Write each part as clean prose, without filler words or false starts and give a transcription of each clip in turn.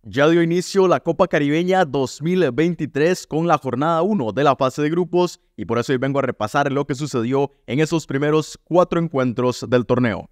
Ya dio inicio la Copa Caribeña 2023 con la jornada 1 de la fase de grupos y por eso hoy vengo a repasar lo que sucedió en esos primeros 4 encuentros del torneo.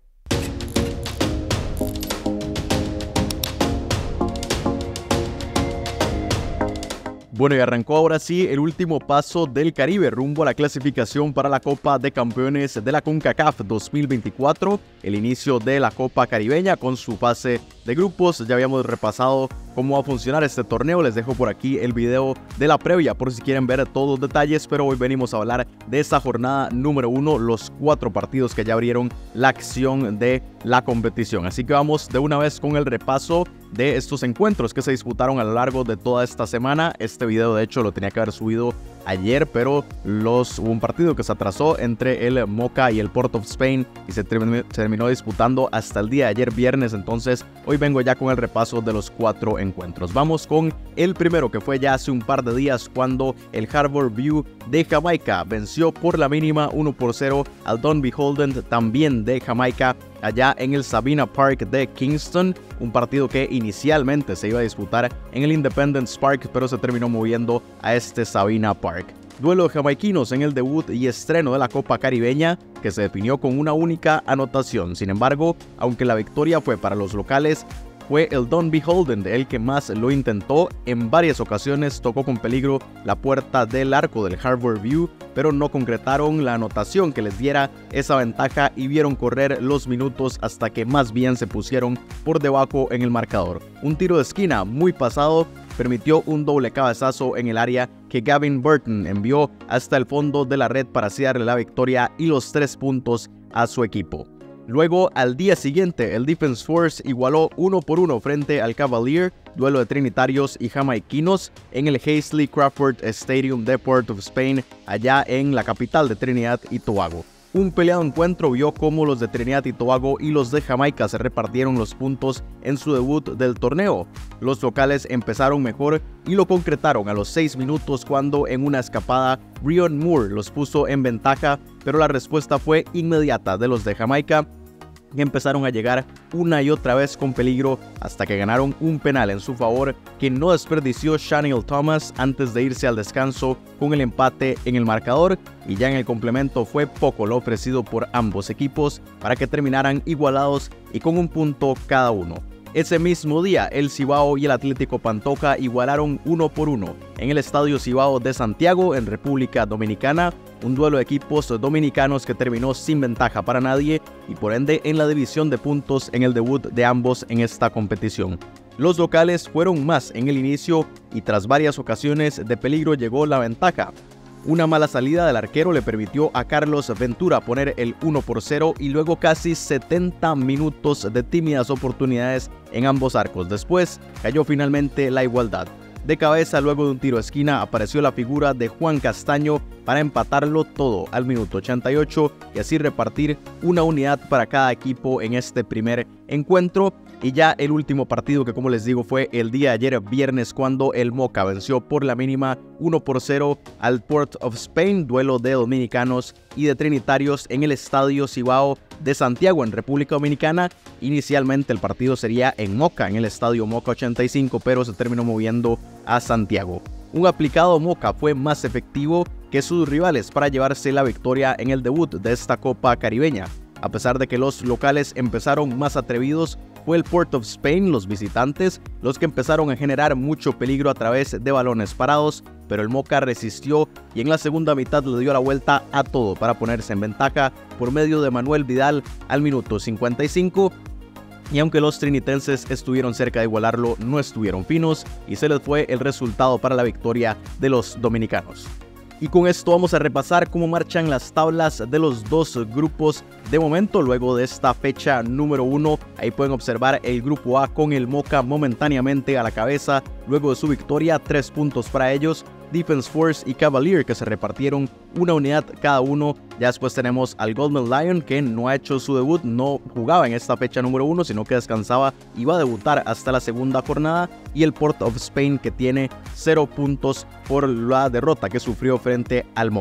Bueno, y arrancó ahora sí el último paso del Caribe rumbo a la clasificación para la Copa de Campeones de la CONCACAF 2024, el inicio de la Copa Caribeña con su fase de grupos. Ya habíamos repasado cómo va a funcionar este torneo, les dejo por aquí el video de la previa por si quieren ver todos los detalles, pero hoy venimos a hablar de esta jornada número 1, los 4 partidos que ya abrieron la acción de la competición. Así que vamos de una vez con el repaso de estos encuentros que se disputaron a lo largo de toda esta semana. Este video de hecho lo tenía que haber subido ayer, pero hubo un partido que se atrasó entre el Moca y el Port of Spain y se terminó disputando hasta el día de ayer viernes. Entonces hoy vengo ya con el repaso de los 4 encuentros. Vamos con el primero, que fue ya hace un par de días cuando el Harbour View de Jamaica venció por la mínima 1-0 al Don Beholden, también de Jamaica, allá en el Sabina Park de Kingston, un partido que inicialmente se iba a disputar en el Independence Park, pero se terminó moviendo a este Sabina Park. Duelo de jamaiquinos en el debut y estreno de la Copa Caribeña, que se definió con una única anotación. Sin embargo, aunque la victoria fue para los locales, fue el Don Beholden el que más lo intentó. En varias ocasiones tocó con peligro la puerta del arco del Harbour View, pero no concretaron la anotación que les diera esa ventaja y vieron correr los minutos hasta que más bien se pusieron por debajo en el marcador. Un tiro de esquina muy pasado permitió un doble cabezazo en el área que Gavin Burton envió hasta el fondo de la red para así darle la victoria y los 3 puntos a su equipo. Luego, al día siguiente, el Defense Force igualó 1-1 frente al Cavalier, duelo de trinitarios y jamaiquinos en el Hasely Crawford Stadium de Port of Spain, allá en la capital de Trinidad y Tobago. Un peleado encuentro vio cómo los de Trinidad y Tobago y los de Jamaica se repartieron los puntos en su debut del torneo. Los locales empezaron mejor y lo concretaron a los 6 minutos cuando en una escapada Rion Moore los puso en ventaja, pero la respuesta fue inmediata de los de Jamaica, que empezaron a llegar una y otra vez con peligro hasta que ganaron un penal en su favor que no desperdició Shaniel Thomas antes de irse al descanso con el empate en el marcador, y ya en el complemento fue poco lo ofrecido por ambos equipos para que terminaran igualados y con un punto cada uno. Ese mismo día, el Cibao y el Atlético Pantoja igualaron 1-1 en el Estadio Cibao de Santiago, en República Dominicana, un duelo de equipos dominicanos que terminó sin ventaja para nadie y por ende en la división de puntos en el debut de ambos en esta competición. Los locales fueron más en el inicio y tras varias ocasiones de peligro llegó la ventaja. Una mala salida del arquero le permitió a Carlos Ventura poner el 1-0 y luego casi 70 minutos de tímidas oportunidades en ambos arcos. Después cayó finalmente la igualdad. De cabeza, luego de un tiro de esquina, apareció la figura de Juan Castaño para empatarlo todo al minuto 88 y así repartir una unidad para cada equipo en este primer encuentro. Y ya el último partido, que como les digo fue el día de ayer viernes, cuando el Moca venció por la mínima 1-0 al Port of Spain, duelo de dominicanos y de trinitarios en el Estadio Cibao de Santiago en República Dominicana. Inicialmente el partido sería en Moca, en el Estadio Moca 85, pero se terminó moviendo a Santiago. Un aplicado Moca fue más efectivo que sus rivales para llevarse la victoria en el debut de esta Copa Caribeña. A pesar de que los locales empezaron más atrevidos, fue el Port of Spain, los visitantes, los que empezaron a generar mucho peligro a través de balones parados, pero el Moca resistió y en la segunda mitad le dio la vuelta a todo para ponerse en ventaja por medio de Manuel Vidal al minuto 55. Y aunque los trinitenses estuvieron cerca de igualarlo, no estuvieron finos y se les fue el resultado para la victoria de los dominicanos. Y con esto vamos a repasar cómo marchan las tablas de los 2 grupos de momento luego de esta fecha número 1. Ahí pueden observar el grupo A con el Moca momentáneamente a la cabeza luego de su victoria, 3 puntos para ellos. Defense Force y Cavalier, que se repartieron una unidad cada uno. Ya después tenemos al Golden Lion, que no ha hecho su debut, no jugaba en esta fecha número 1, sino que descansaba y va a debutar hasta la segunda jornada. Y el Port of Spain, que tiene 0 puntos por la derrota que sufrió frente al Moca.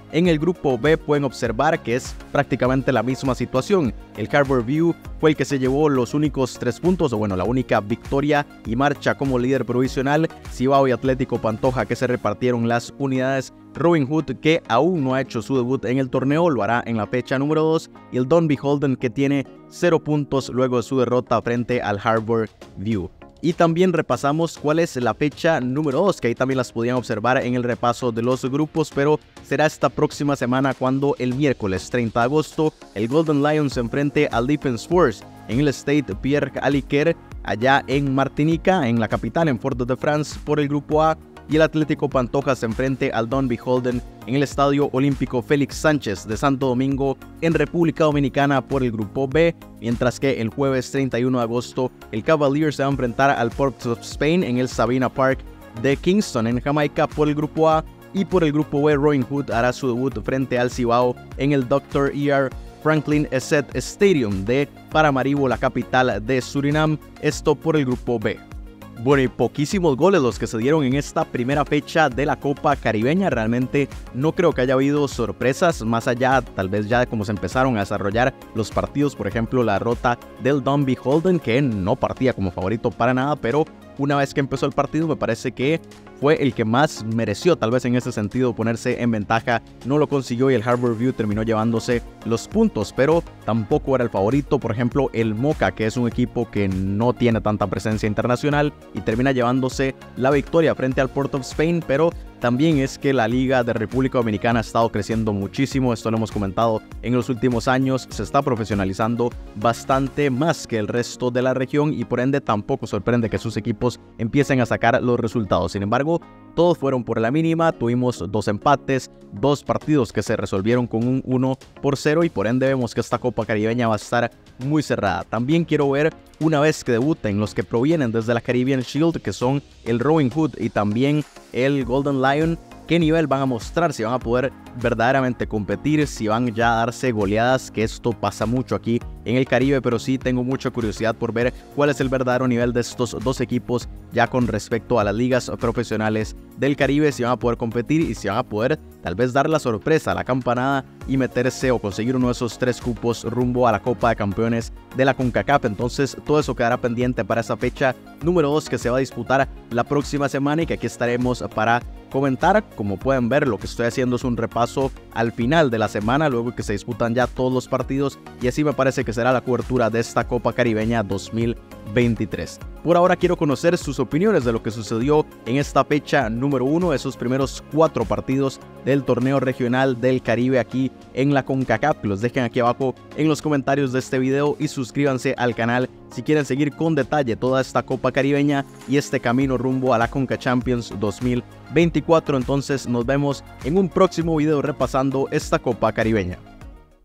En el grupo B pueden observar que es prácticamente la misma situación. El Harborview fue el que se llevó los únicos 3 puntos, o bueno, la única victoria y marcha como líder provisional. Cibao y Atlético Pantoja que se repartieron las unidades. Robin Hood, que aún no ha hecho su debut en el torneo, lo hará en la fecha número 2. Y el Don Beholden, que tiene 0 puntos luego de su derrota frente al Harborview. Y también repasamos cuál es la fecha número 2, que ahí también las podían observar en el repaso de los grupos, pero será esta próxima semana cuando el miércoles 30 de agosto el Golden Lions se enfrente al Defense Force en el Stade Pierre Aliquer, allá en Martinica, en la capital, en Fort-de-France, por el grupo A. Y el Atlético Pantoja se enfrente al Don Beholden en el Estadio Olímpico Félix Sánchez de Santo Domingo en República Dominicana por el grupo B, mientras que el jueves 31 de agosto el Cavaliers se va a enfrentar al Port of Spain en el Sabina Park de Kingston en Jamaica por el grupo A, y por el grupo B Robin Hood hará su debut frente al Cibao en el Dr. E.R. Franklin Essett Stadium de Paramaribo, la capital de Surinam, esto por el grupo B. Bueno, y poquísimos goles los que se dieron en esta primera fecha de la Copa Caribeña. Realmente no creo que haya habido sorpresas, más allá tal vez ya de cómo se empezaron a desarrollar los partidos. Por ejemplo, la derrota del Don Beholden, que no partía como favorito para nada, pero una vez que empezó el partido me parece que fue el que más mereció tal vez en ese sentido ponerse en ventaja. No lo consiguió y el Harborview terminó llevándose los puntos, pero tampoco era el favorito. Por ejemplo, el Moca, que es un equipo que no tiene tanta presencia internacional y termina llevándose la victoria frente al Port of Spain, pero también es que la Liga de República Dominicana ha estado creciendo muchísimo, esto lo hemos comentado en los últimos años, se está profesionalizando bastante más que el resto de la región y por ende tampoco sorprende que sus equipos empiecen a sacar los resultados. Sin embargo, todos fueron por la mínima, tuvimos 2 empates, 2 partidos que se resolvieron con un 1-0 y por ende vemos que esta Copa Caribeña va a estar muy cerrada. También quiero ver una vez que debuten los que provienen desde la Caribbean Shield, que son el Robin Hood y también el Golden Lion, qué nivel van a mostrar, si van a poder verdaderamente competir, si van ya a darse goleadas, que esto pasa mucho aquí en el Caribe, pero sí tengo mucha curiosidad por ver cuál es el verdadero nivel de estos 2 equipos ya con respecto a las ligas profesionales del Caribe, si van a poder competir y si van a poder tal vez dar la sorpresa, la campanada y meterse o conseguir uno de esos 3 cupos rumbo a la Copa de Campeones de la CONCACAF. Entonces todo eso quedará pendiente para esa fecha número 2 que se va a disputar la próxima semana y que aquí estaremos para comentar. Como pueden ver, lo que estoy haciendo es un repaso al final de la semana, luego que se disputan ya todos los partidos, y así me parece que será la cobertura de esta Copa Caribeña 2023. Por ahora quiero conocer sus opiniones de lo que sucedió en esta fecha número 1, esos primeros 4 partidos del torneo regional del Caribe aquí en la CONCACAF. Los dejen aquí abajo en los comentarios de este video y suscríbanse al canal si quieren seguir con detalle toda esta Copa Caribeña y este camino rumbo a la CONCA Champions 2024. Entonces nos vemos en un próximo video repasando esta Copa Caribeña.